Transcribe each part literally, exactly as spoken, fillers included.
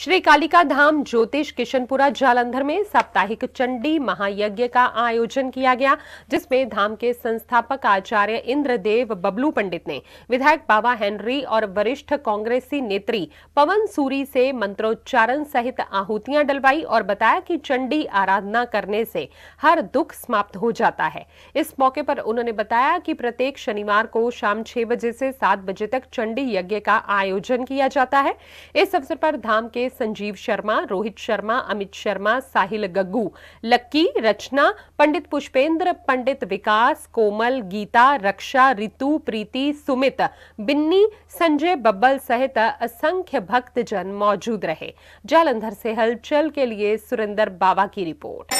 श्री कालिका धाम ज्योतिष किशनपुरा जालंधर में साप्ताहिक चंडी महायज्ञ का आयोजन किया गया, जिसमें धाम के संस्थापक आचार्य इंद्रदेव बबलू पंडित ने विधायक बाबा हेनरी और वरिष्ठ कांग्रेसी नेत्री पवन सूरी से मंत्रोच्चारण सहित आहुतियां डलवाई और बताया कि चंडी आराधना करने से हर दुख समाप्त हो जाता है। इस मौके पर उन्होंने बताया कि प्रत्येक शनिवार को शाम छह बजे से सात बजे तक चंडी यज्ञ का आयोजन किया जाता है। इस अवसर पर धाम के संजीव शर्मा, रोहित शर्मा, अमित शर्मा, साहिल गग्गू, लक्की, रचना, पंडित पुष्पेंद्र, पंडित विकास, कोमल, गीता, रक्षा, रितु, प्रीति, सुमित, बिन्नी, संजय बब्बल सहित असंख्य भक्तजन मौजूद रहे। जालंधर से हलचल के लिए सुरेंद्र बाबा की रिपोर्ट।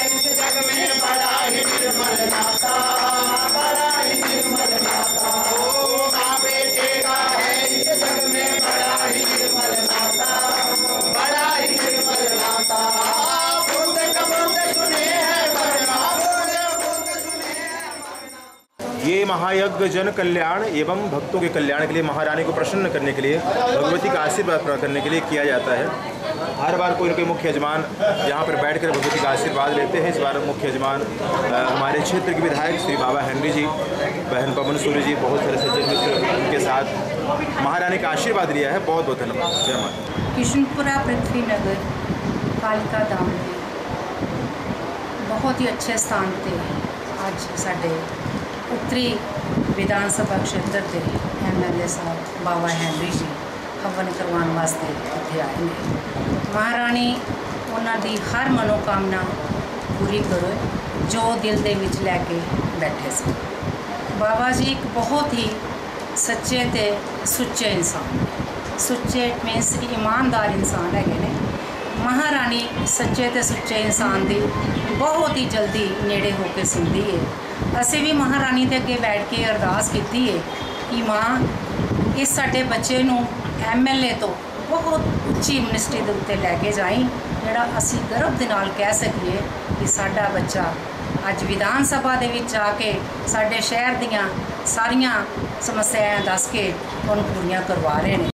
ये महायज्ञ जन कल्याण एवं भक्तों के कल्याण के लिए, महारानी को प्रसन्न करने के लिए, भगवती का आशीर्वाद प्राप्त करने के लिए किया जाता है। हर बार कोई न कोई मुख्य यजमान यहाँ पर बैठकर भगवती का आशीर्वाद लेते हैं। इस बार मुख्य यजमान हमारे क्षेत्र के विधायक श्री बाबा हेनरी जी, बहन पवन सूरी जी, बहुत सारे सज्जन मित्र उनके साथ महारानी का आशीर्वाद लिया है। बहुत बहुत धन्यवाद। जय माता। किशनपुरा पृथ्वीनगर कालिका धाम के बहुत ही अच्छे स्थान पे आज साढ़े उत्तरी विधान सभा क्षेत्र के एम एल ए साहब बाबा हेनरी जी हवन करवाने वास्ते इत्थे आए हैं। महारानी उन्हां दी हर मनोकामना पूरी करो जो दिल दे विच लैके बैठे सी। बाबा जी एक बहुत ही सच्चे ते सुच्चे इंसान, सुच्चे मीनस ईमानदार इंसान है ने। महारानी सच्चे ते सुच्चे इंसान दी बहुत ही जल्दी नेड़े होके सुनती है। असी भी महारानी के अगे बैठ के अरदास की है कि माँ इस साडे बच्चे नूं एम एल ए तो बहुत उच्ची मिनिस्ट्री के उत्ते लैके जाई, जिहड़ा असी गर्व दे नाल कह सकीए कि साडा बच्चा अज विधान सभा दे विच आके साडे शहर दीयां सारियां समस्याएं दस के उन्हें पूरियां करवा रहे हैं।